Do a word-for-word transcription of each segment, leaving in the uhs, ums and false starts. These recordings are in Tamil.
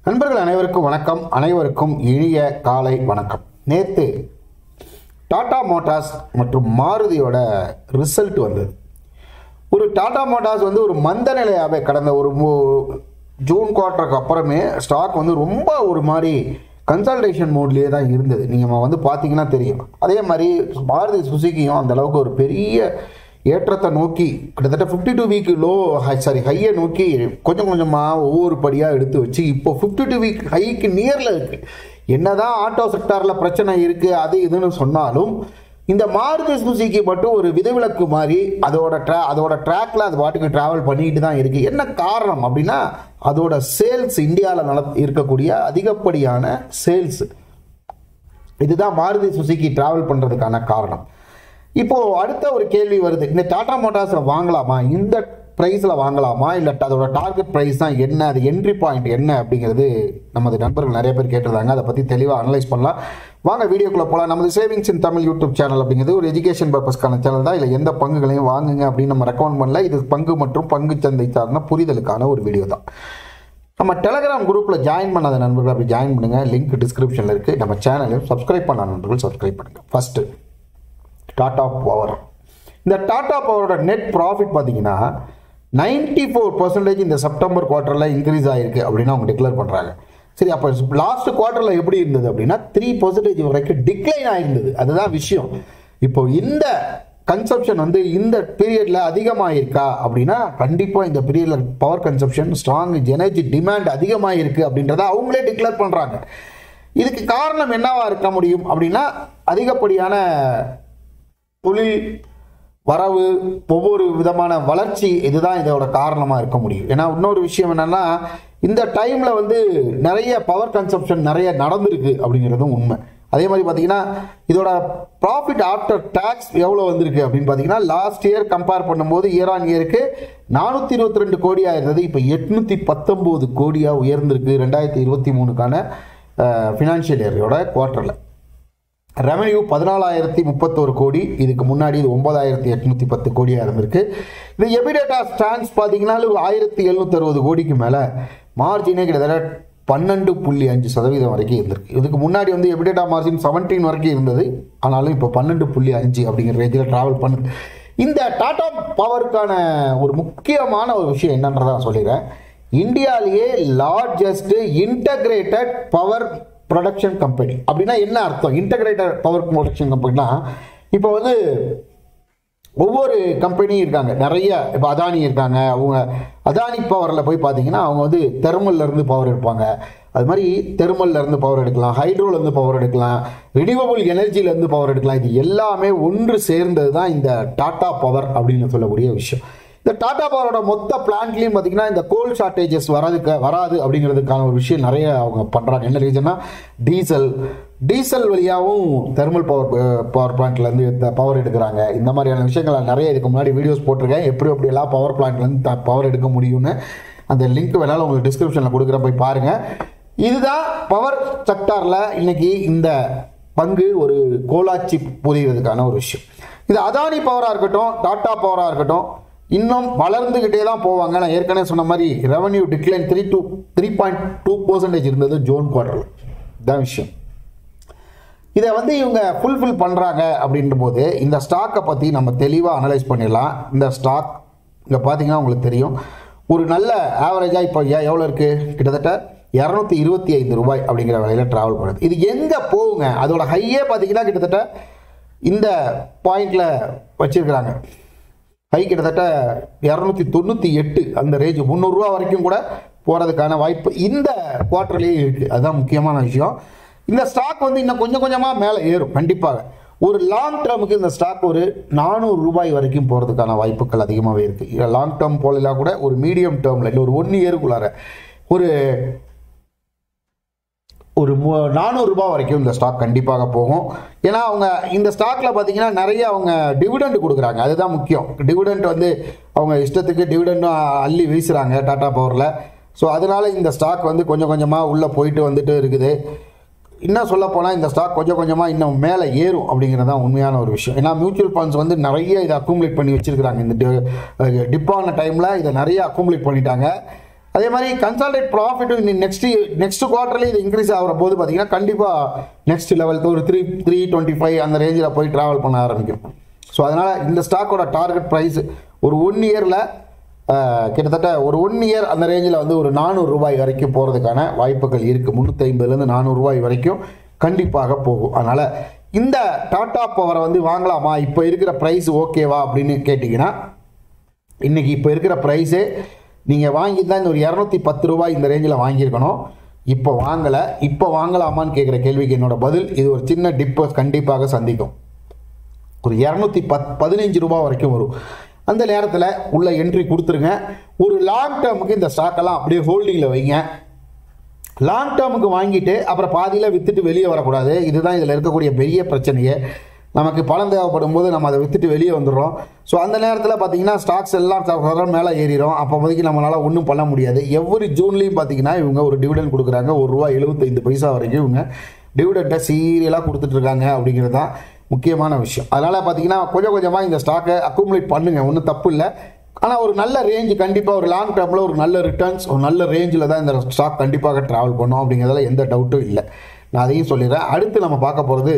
நண்பர்கள் அனைவருக்கும் வணக்கம். அனைவருக்கும் இனிய காலை வணக்கம். நேற்று டாடா மோட்டார்ஸ் மற்றும் மாருதியோட ரிசல்ட் வந்தது. ஒரு டாடா மோட்டார்ஸ் வந்து ஒரு மந்த நிலையாகவே கடந்த ஒரு ஜூன் குவார்ட்டருக்கு அப்புறமே ஸ்டாக் வந்து ரொம்ப ஒரு மாதிரி கன்சல்டேஷன் மோட்லேயே தான் இருந்தது. நீங்கள் வந்து பார்த்தீங்கன்னா தெரியும். அதே மாதிரி மாருதி சுசுகியும் அந்த அளவுக்கு ஒரு பெரிய ஏற்றத்தை நோக்கி கிட்டத்தட்ட fifty two week low sorry ஹையை நோக்கி கொஞ்சம் கொஞ்சமாக ஒவ்வொரு படியாக எடுத்து வச்சு இப்போ ஃபிஃப்டி டூ வீக் ஹைக்கு நியரில் இருக்குது. என்னதான் ஆட்டோ செக்டாரில் பிரச்சனை இருக்குது அது இதுன்னு சொன்னாலும் இந்த மாருதி சுசுகி மட்டும் ஒரு விதிவிலக்கு மாதிரி அதோட ட்ரா அதோட ட்ராக்ல அது பாட்டுக்கு ட்ராவல் பண்ணிட்டு தான் இருக்குது. என்ன காரணம் அப்படின்னா அதோட சேல்ஸ் இந்தியாவில் நட இருக்கக்கூடிய அதிகப்படியான சேல்ஸ் இதுதான் மாருதி சுசுகி ட்ராவல் பண்ணுறதுக்கான காரணம். இப்போ அடுத்த ஒரு கேள்வி வருது, இந்த டாடா மோட்டார்ஸில் வாங்கலாமா, இந்த ப்ரைஸில் வாங்கலாமா, இல்லை அதோட டார்கெட் ப்ரைஸ் தான் என்ன, அது என்ட்ரி பாயிண்ட் என்ன அப்படிங்கிறது நமது நண்பர்கள் நிறைய பேர் கேட்டிருந்தாங்க. அதை பற்றி தெளிவாக அனலைஸ் பண்ணலாம். வாங்க வீடியோக்குள்ளே போகலாம். நமது savings in Tamil YouTube channel அப்படிங்கிறது ஒரு எஜுகேஷன் பர்பஸ்க்கான சேனல் தான். இல்லை எந்த பங்குகளையும் வாங்குங்க அப்படின்னு நம்ம ரெக்கமெண்ட் பண்ணல. இது பங்கு மற்றும் பங்கு சந்தை சார்ந்த புரிதலுக்கான ஒரு வீடியோ தான். நம்ம டெலகிராம் குரூப்பில் ஜாயின் பண்ணாத நண்பர்கள் அப்படி ஜாயின் பண்ணுங்கள். லிங்க் டிஸ்கிரிப்ஷனில் இருக்குது. நம்ம சேனலையும் சப்ஸ்கிரைப் பண்ணாத நண்பர்கள் சப்ஸ்கிரைப் பண்ணுங்கள். First Tata power. இந்த டாடா பவரோட நெட் ப்ராஃபிட் பார்த்தீங்கன்னா நைன்டி ஃபோர் பர்சன்டேஜ் இந்த செப்டம்பர் குவார்ட்டரில் இன்க்ரீஸ் ஆகிருக்கு அப்படின்னு அவங்க டிக்ளேர் பண்ணுறாங்க. சரி, அப்போ லாஸ்ட் குவார்ட்டரில் எப்படி இருந்தது அப்படின்னா த்ரீ பர்சன்டேஜ் வரைக்கும் டிக்ளைன் ஆகிருந்தது. அதுதான் விஷயம். இப்போ இந்த கன்சப்ஷன் வந்து இந்த பீரியடில் அதிகமாகிருக்கா அப்படின்னா கண்டிப்பாக இந்த பீரியடில் power consumption strong energy demand அதிகமாகிருக்கு அப்படின்றத அவங்களே டிக்ளேர் பண்ணுறாங்க. இதுக்கு காரணம் என்னவா இருக்க முடியும் அப்படின்னா அதிகப்படியான தொழில் வரவு, ஒவ்வொரு விதமான வளர்ச்சி, இதுதான் இதோட காரணமாக இருக்க முடியும். ஏன்னா இன்னொரு விஷயம் என்னன்னா இந்த டைமில் வந்து நிறைய பவர் கன்சப்ஷன் நிறைய நடந்திருக்கு அப்படிங்கிறதும் உண்மை. அதே மாதிரி பார்த்தீங்கன்னா இதோட ப்ராஃபிட் ஆஃப்டர் டேக்ஸ் எவ்வளோ வந்திருக்கு அப்படின்னு பார்த்தீங்கன்னா லாஸ்ட் இயர் கம்பேர் பண்ணும்போது இயர் ஆன் இயருக்கு நானூற்றி இருபத்தி ரெண்டு கோடியாக இருந்தது. இப்போ எட்நூற்றி பத்தொம்போது கோடியாக உயர்ந்திருக்கு ரெண்டாயிரத்தி இருபத்தி மூணுக்கான ஃபினான்ஷியல் இயரோட குவார்ட்டரில். ரெவன்யூ பதினாலாயிரத்தி முப்பத்தோரு கோடி, இதுக்கு முன்னாடி இது ஒன்பதாயிரத்தி எட்நூற்றி பத்து கோடியாக இருந்திருக்கு. இது எபிடேட்டா ஸ்டாண்ட்ஸ் பார்த்தீங்கன்னா ஆயிரத்தி எழுநூற்றி அறுபது கோடிக்கு மேலே, மார்ஜினே கிட்டத்தட்ட பன்னெண்டு புள்ளி அஞ்சு சதவீதம் வரைக்கும் இருந்திருக்கு. இதுக்கு முன்னாடி வந்து எபிடேட்டா மார்ஜின் செவன்டீன் வரைக்கும் இருந்தது. ஆனாலும் இப்போ பன்னெண்டு புள்ளி அஞ்சு அப்படிங்கிற ரேஞ்சில் ட்ராவல் பண்ணுது. இந்த டாடா பவருக்கான ஒரு முக்கியமான ஒரு விஷயம் என்னன்றதை சொல்லிடுறேன். இந்தியாவிலேயே largest integrated power production company அப்படின்னா என்ன அர்த்தம்? இன்டகிரேட்டட் பவர் ப்ரொடக்ஷன் கம்பெனினா இப்போ வந்து ஒவ்வொரு கம்பெனியும் இருக்காங்க நிறைய. இப்போ அதானி இருக்காங்க. அவங்க அதானி பவரில் போய் பார்த்தீங்கன்னா அவங்க வந்து தெர்மல்லேருந்து பவர் எடுப்பாங்க. அது மாதிரி தெர்மல்லேருந்து பவர் எடுக்கலாம், ஹைட்ரோலேருந்து பவர் எடுக்கலாம், ரினியூவபிள் எனர்ஜிலேருந்து பவர் எடுக்கலாம். இது எல்லாமே ஒன்று சேர்ந்தது தான் இந்த டாடா பவர் அப்படின்னு சொல்லக்கூடிய விஷயம். இந்த டாடா பவரோட மொத்த பிளான்ட்லையும் பார்த்தீங்கன்னா இந்த கோல் ஷார்ட்டேஜஸ் வராதுக்கு வராது அப்படிங்கிறதுக்கான ஒரு விஷயம் நிறைய அவங்க பண்ணுறாங்க. என்ன ரீசன்னா டீசல் டீசல் வழியாகவும் தெர்மல் பவர் பவர் பிளான்ட்லேருந்து இந்த பவர் எடுக்கிறாங்க. இந்த மாதிரியான விஷயங்கள் நிறைய இதுக்கு முன்னாடி வீடியோஸ் போட்டிருக்கேன். எப்படி எப்படியெல்லாம் பவர் பிளான்ட்லேருந்து பவர் எடுக்க முடியும்னு அந்த லிங்க் வேணாலும் உங்களுக்கு டிஸ்கிரிப்ஷனில் கொடுக்குற போய் பாருங்கள். இதுதான் பவர் செக்டாரில் இன்னைக்கு இந்த பங்கு ஒரு கோலாச்சி புரிகிறதுக்கான ஒரு விஷயம். இது அதானி பவராக இருக்கட்டும், டாடா பவராக இருக்கட்டும், இன்னும் வளர்ந்துக்கிட்டே தான் போவாங்க. நான் ஏற்கனவே சொன்ன மாதிரி revenue decline three two three point two percentage இருந்தது ஜூன் குவார்டரில். இதான் விஷயம். இதை வந்து இவங்க ஃபுல்ஃபில் பண்ணுறாங்க அப்படின்ற போது இந்த ஸ்டாக்கை பற்றி நம்ம தெளிவாக அனலைஸ் பண்ணிடலாம். இந்த ஸ்டாக் இங்கே பார்த்தீங்கன்னா உங்களுக்கு தெரியும் ஒரு நல்ல ஆவரேஜாக இப்போ எவ்வளோ இருக்குது, கிட்டத்தட்ட இரநூத்தி இருபத்தி ஐந்து ரூபாய் அப்படிங்கிற விலையில் ட்ராவல் பண்ணுது. இது எங்கே போகுங்க? அதோட ஹையே பார்த்தீங்கன்னா கிட்டத்தட்ட இந்த பாயிண்டில் வச்சுருக்கிறாங்க. ஹை கிட்டத்தட்ட இரநூத்தி தொண்ணூற்றி எட்டு அந்த ரேஞ்சு முந்நூறுரூவா வரைக்கும் கூட போகிறதுக்கான வாய்ப்பு இந்த குவார்ட்டர்லேயே இருக்குது. அதுதான் முக்கியமான விஷயம். இந்த ஸ்டாக் வந்து இன்னும் கொஞ்சம் கொஞ்சமாக மேலே ஏறும் கண்டிப்பாக. ஒரு லாங் டேர்முக்கு இந்த ஸ்டாக் ஒரு நானூறு ரூபாய் வரைக்கும் போகிறதுக்கான வாய்ப்புகள் அதிகமாகவே இருக்குது. லாங் டேர்ம் போகலாம் கூட ஒரு மீடியம் டேர்மில் இல்லை ஒரு ஒன் இயருக்குள்ளார ஒரு ஒரு நானூறு ரூபாய் வரைக்கும் இந்த ஸ்டாக் கண்டிப்பாக போகும். ஏன்னா அவங்க இந்த ஸ்டாக்கில் பார்த்தீங்கன்னா நிறைய அவங்க டிவிடெண்ட் கொடுக்குறாங்க. அதுதான் முக்கியம். டிவிடெண்ட் வந்து அவங்க இஷ்டத்துக்கு டிவிடெண்டும் அள்ளி வீசுகிறாங்க டாடா பவரில். ஸோ அதனால இந்த ஸ்டாக் வந்து கொஞ்சம் கொஞ்சமாக உள்ளே போயிட்டு வந்துட்டு இருக்குது. இன்னும் சொல்ல போனால் இந்த ஸ்டாக் கொஞ்சம் கொஞ்சமாக இன்னும் மேலே ஏறும் அப்படிங்கிறது தான் உண்மையான ஒரு விஷயம். ஏன்னா மியூச்சுவல் ஃபண்ட்ஸ் வந்து நிறைய இதை அக்குமுலேட் பண்ணி வச்சுருக்கிறாங்க. இந்த டிப்பான டைமில் இதை நிறைய அக்குமுலேட் பண்ணிட்டாங்க. அதே மாதிரி கன்சால்டேட் ப்ராஃபிட்டும் நெக்ஸ்ட் நெக்ஸ்ட் குவார்ட்டர்லேயே இது இன்க்ரீஸ் ஆகிற போது பார்த்தீங்கன்னா கண்டிப்பாக நெக்ஸ்ட் லெவலுக்கு ஒரு த்ரீ த்ரீ டுவெண்ட்டி ஃபைவ் அந்த ரேஞ்சில் போய் ட்ராவல் பண்ண ஆரம்பிக்கும். ஸோ அதனால் இந்த ஸ்டாக்கோட டார்கெட் ப்ரைஸ் ஒரு ஒன் இயரில் கிட்டத்தட்ட ஒரு ஒன் இயர் அந்த ரேஞ்சில் வந்து ஒரு நானூறு ரூபாய் வரைக்கும் போகிறதுக்கான வாய்ப்புகள் இருக்குது. முந்நூற்றி ஐம்பதுலேருந்து நானூறு ரூபாய் வரைக்கும் கண்டிப்பாக போகும். அதனால் இந்த டாடா பவரை வந்து வாங்கலாமா, இப்போ இருக்கிற ப்ரைஸ் ஓகேவா அப்படின்னு கேட்டிங்கன்னா இன்றைக்கி இப்போ இருக்கிற ப்ரைஸே நீங்கள் வாங்கி தான் இந்த ஒரு இரநூத்தி பத்து ரூபாய் இந்த ரேஞ்சில் வாங்கியிருக்கணும். இப்போ வாங்கலை, இப்போ வாங்கலாமான்னு கேட்குற கேள்விக்கு என்னோட பதில் இது ஒரு சின்ன டிப்பை கண்டிப்பாக சந்திக்கும். ஒரு இரநூத்தி பத் பதினஞ்சு ரூபா வரைக்கும் வரும். அந்த நேரத்தில் உள்ள என்ட்ரி கொடுத்துருங்க. ஒரு லாங் டேர்முக்கு இந்த ஸ்டாக்கெல்லாம் அப்படியே ஹோல்டிங்கில் வைங்க. லாங் டேர்முக்கு வாங்கிட்டு அப்புறம் பாதியில் விற்றுட்டு வெளியே வரக்கூடாது. இதுதான் இதில் இருக்கக்கூடிய பெரிய பிரச்சனையே. நமக்கு பணம் தேவைப்படும் போது நம்ம அதை விற்றுட்டு வெளியே வந்துடுறோம். ஸோ அந்த நேரத்தில் பார்த்தீங்கன்னா ஸ்டாக்ஸ் எல்லாம் மேலே ஏறிடும். அப்போ போதைக்கு நம்மளால் ஒன்றும் பண்ண முடியாது. எவ்வொரு ஜூன்லேயும் பார்த்தீங்கன்னா இவங்க ஒரு டிவிடெண்ட் கொடுக்குறாங்க. ஒரு ரூபா எழுபத்தைந்து பைசா வரைக்கும் இவங்க டிவிடெண்ட்டை சீரியலாக கொடுத்துட்ருக்காங்க. அப்படிங்கிறது தான் முக்கியமான விஷயம். அதனால் பார்த்தீங்கன்னா கொஞ்சம் கொஞ்சமாக இந்த ஸ்டாக்கை அக்குமுலேட் பண்ணுங்கள், ஒன்றும் தப்பு இல்லை. ஆனால் ஒரு நல்ல ரேஞ்ச் கண்டிப்பாக ஒரு லாங் டேர்மில் ஒரு நல்ல ரிட்டர்ன்ஸ் ஒரு நல்ல ரேஞ்சில் தான் இந்த ஸ்டாக் கண்டிப்பாக ட்ராவல் பண்ணும். அப்படிங்கிறதுல எந்த டவுட்டும் இல்லை. நான் அதையும் சொல்லிடுறேன். அடுத்து நம்ம பார்க்க போகிறது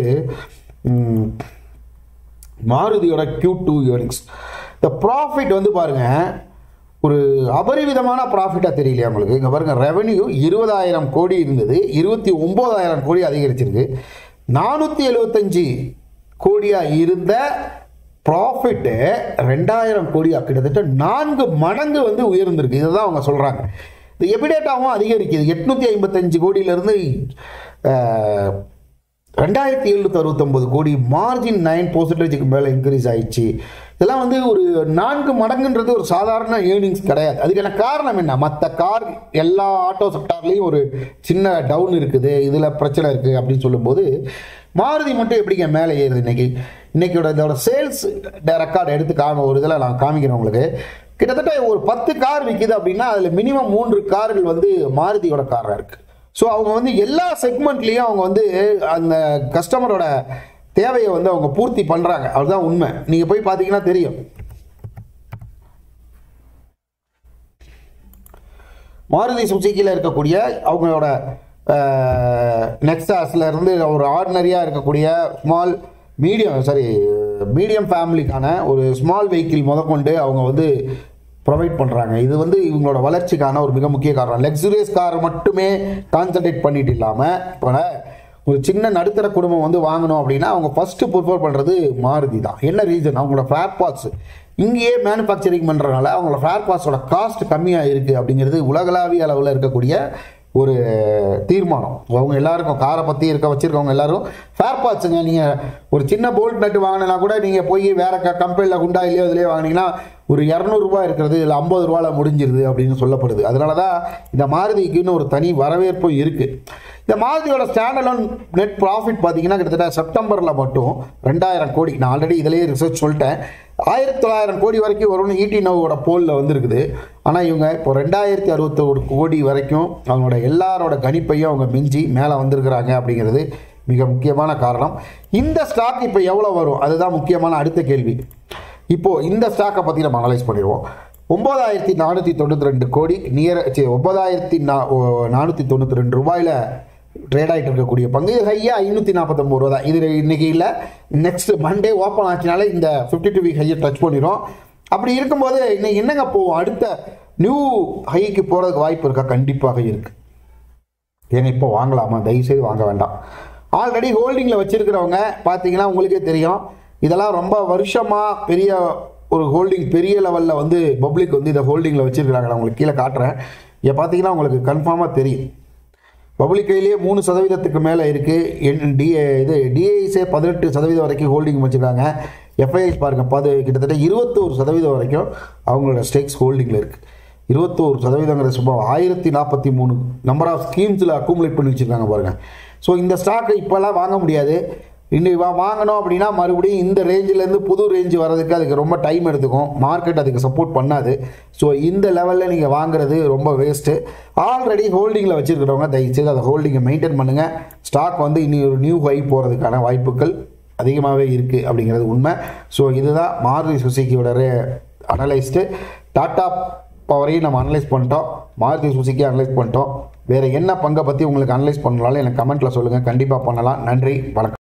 மாருதியோட கியூ டூ இயர்னிங்ஸ். இந்த ப்ராஃபிட் வந்து பாருங்கள் ஒரு அபரிவிதமான ப்ராஃபிட்டாக தெரியலையா உங்களுக்கு? இங்கே பாருங்கள், ரெவன்யூ இருபதாயிரம் கோடி இருந்தது, இருபத்தி ஒம்போதாயிரம் கோடி அதிகரிச்சிருக்கு. நானூற்றி எழுபத்தஞ்சு கோடியாக இருந்த ப்ராஃபிட்டு ரெண்டாயிரம் கோடியாக கிட்டத்தட்ட நான்கு மடங்கு வந்து உயர்ந்திருக்கு. இதை தான் அவங்க சொல்கிறாங்க. இந்த எபிடேட்டாவும் அதிகரிக்குது. எட்நூற்றி ஐம்பத்தஞ்சு கோடியிலேருந்து ரெண்டாயிரத்தி எழுநூற்றி அறுபத்தொம்பது கோடி, மார்ஜின் நைன் பர்சன்டேஜுக்கு மேலே இன்க்ரீஸ் ஆயிடுச்சு. இதெல்லாம் வந்து ஒரு நான்கு மடங்குன்றது ஒரு சாதாரண ஏர்னிங்ஸ் கிடையாது. அதுக்கான காரணம் என்ன? மற்ற கார் எல்லா ஆட்டோ செக்டார்லேயும் ஒரு சின்ன டவுன் இருக்குது, இதில் பிரச்சனை இருக்குது அப்படின்னு சொல்லும்போது மாருதி மட்டும் எப்படிங்க மேலே ஏறுது? இன்னைக்கு இன்னைக்கோட இதோட சேல்ஸ் ரெக்கார்டு எடுத்து காம ஒரு இதில் நான் காமிக்கிறேன் உங்களுக்கு. கிட்டத்தட்ட ஒரு பத்து கார் விற்கிது அப்படின்னா அதில் மினிமம் மூன்று கார்கள் வந்து மாருதியோட காராக இருக்குது. ஸோ அவங்க வந்து எல்லா செக்மெண்ட்லேயும் அவங்க வந்து அந்த கஸ்டமரோட தேவையை வந்து அவங்க பூர்த்தி பண்ணுறாங்க. அதுதான் உண்மை. நீங்கள் போய் பார்த்தீங்கன்னா தெரியும். மாருதி சுசுக்கியில் இருக்கக்கூடிய அவங்களோட நெக்ஸாஸில் இருந்து ஒரு ஆர்டினரியாக இருக்கக்கூடிய ஸ்மால் மீடியம் சாரி மீடியம் ஃபேமிலிக்கான ஒரு ஸ்மால் வெஹிக்கிள் முதற்கொண்டு அவங்க வந்து ப்ரொவைட் பண்ணுறாங்க. இது வந்து இவங்களோட வளர்ச்சிக்கான ஒரு மிக முக்கிய காரணம். லக்ஸுரியஸ் கார் மட்டுமே கான்சன்ட்ரேட் பண்ணிட்டு இல்லாமல் இப்போ ஒரு சின்ன நடுத்தர குடும்பம் வந்து வாங்கணும் அப்படின்னா அவங்க ஃபஸ்ட்டு ப்ரிஃபர் பண்ணுறது மாருதி தான். என்ன ரீசன்? அவங்களோட ஃபேர் பார்ட்ஸ் இங்கேயே மேனுஃபேக்சரிங் பண்ணுறதுனால அவங்களோட ஃபேர் பார்ட்ஸோட காஸ்ட் கம்மியாக இருக்குது. அப்படிங்கிறது உலகளாவிய அளவில் இருக்கக்கூடிய ஒரு தீர்மானம். அவங்க எல்லாருக்கும் காரை பற்றி இருக்க வச்சுருக்கவங்க எல்லாரும் ஃபேர் பார்ட்ஸுங்க. நீங்கள் ஒரு சின்ன போல்ட் நட்டு வாங்கினா கூட நீங்கள் போய் வேறு க கம்பெனியில் குண்டா இல்லையோ இதுலேயே வாங்கினீங்கன்னா ஒரு இரநூறுபா இருக்கிறது இதில் ஐம்பது ரூபாவில் முடிஞ்சிருது அப்படின்னு சொல்லப்படுது. அதனால தான் இந்த மாருதிக்குன்னு ஒரு தனி வரவேற்பும் இருக்குது. இந்த மாருதியோட ஸ்டாண்டலோன் நெட் ப்ராஃபிட் பார்த்தீங்கன்னா கிட்டத்தட்ட செப்டம்பரில் மட்டும் ரெண்டாயிரம் கோடி. நான் ஆல்ரெடி இதிலேயே ரிசர்ச் சொல்லிட்டேன். ஆயிரத்தி தொள்ளாயிரம் கோடி வரைக்கும் வரும்னு ஈடி நோவோட போலில் வந்துருக்குது. ஆனால் இவங்க இப்போ ரெண்டாயிரத்தி அறுபத்தோரு கோடி வரைக்கும் அவங்களோட எல்லாரோட கணிப்பையும் அவங்க மிஞ்சி மேலே வந்திருக்கிறாங்க. அப்படிங்கிறது மிக முக்கியமான காரணம். இந்த ஸ்டாக் இப்போ எவ்வளோ வரும்? அதுதான் முக்கியமான அடுத்த கேள்வி. இப்போது இந்த ஸ்டாக்கை பற்றி நம்ம அனலைஸ் பண்ணிடுவோம். ஒம்பதாயிரத்தி நானூற்றி தொண்ணூற்றி ரெண்டு கோடி நியர் ஒன்பதாயிரத்தி நா நானூற்றி தொண்ணூற்றி ரெண்டு ரூபாயில் ட்ரேட் ஆகிட்டு இருக்கக்கூடிய பங்கு இது ஹையாக ஐநூற்றி நாற்பத்தொம்பது ரூபா தான். இது இன்றைக்கி இல்லை, நெக்ஸ்ட் மண்டே ஓப்பன் ஆச்சுனாலே இந்த ஃபிஃப்டி டூ வீக் ஹையை டச் பண்ணிடும். அப்படி இருக்கும்போது இன்னைக்கு என்னங்க போவோம்? அடுத்த நியூ ஹைக்கு போகிறதுக்கு வாய்ப்பு இருக்கா? கண்டிப்பாக இருக்குது. ஏன்னா இப்போ வாங்கலாமா? தயவுசெய்து வாங்க வேண்டாம். ஆல்ரெடி ஹோல்டிங்கில் வச்சுருக்கிறவங்க பார்த்தீங்கன்னா உங்களுக்கே தெரியும். இதெல்லாம் ரொம்ப வருஷமாக பெரிய ஒரு ஹோல்டிங் பெரிய லெவலில் வந்து பப்ளிக் வந்து இதை ஹோல்டிங்கில் வச்சுருக்கிறாங்க. நான் உங்களுக்கு கீழே காட்டுறேன். இங்கே பார்த்தீங்கன்னா உங்களுக்கு கன்ஃபார்மாக தெரியும். பப்ளிக் கையிலேயே மூணு சதவீதத்துக்கு மேலே இருக்குது. என் டிஏ இது டிஐஸே பதினெட்டு சதவீதம் வரைக்கும் ஹோல்டிங் வச்சுருக்காங்க. எஃப்ஐஐஸ் பாருங்கள், பது கிட்டத்தட்ட இருபத்தோரு சதவீதம் வரைக்கும் அவங்களோட ஸ்டேக்ஸ் ஹோல்டிங்கில் இருக்குது. இருபத்தோரு சதவீதங்கிறது சும்மா ஆயிரத்தி நாற்பத்தி மூணு நம்பர் ஆஃப் ஸ்கீம்ஸில் அக்குமுலேட் பண்ணி வச்சுருக்காங்க பாருங்கள். ஸோ இந்த ஸ்டாக்கை இப்போல்லாம் வாங்க முடியாது. இன்னைக்கு வா வாங்கணும் அப்படின்னா மறுபடியும் இந்த ரேஞ்சிலேருந்து புது ரேஞ்சு வர்றதுக்கு அதுக்கு ரொம்ப டைம் எடுத்துக்கும். மார்க்கெட் அதுக்கு சப்போர்ட் பண்ணாது. ஸோ இந்த லெவலில் நீங்கள் வாங்குறது ரொம்ப வேஸ்ட்டு. ஆல்ரெடி ஹோல்டிங்கில் வச்சுருக்கிறவங்க தயவுசெய்து அதை ஹோல்டிங்கை மெயின்டைன் பண்ணுங்கள். ஸ்டாக் வந்து இனி ஒரு நியூ ஹை போகிறதுக்கான வாய்ப்புகள் அதிகமாகவே இருக்குது அப்படிங்கிறது உண்மை. ஸோ இதுதான் மாருதி சுசுக்கியோட அனலைஸ்டு. டாட்டா பவரையும் நம்ம அனலைஸ் பண்ணிட்டோம், மாருதி சுசுக்கி அனலைஸ் பண்ணிட்டோம். வேறு என்ன பங்கை பற்றி உங்களுக்கு அனலைஸ் பண்ணலாலும் எனக்கு கமெண்ட்டில் சொல்லுங்கள், கண்டிப்பாக பண்ணலாம். நன்றி, வணக்கம்.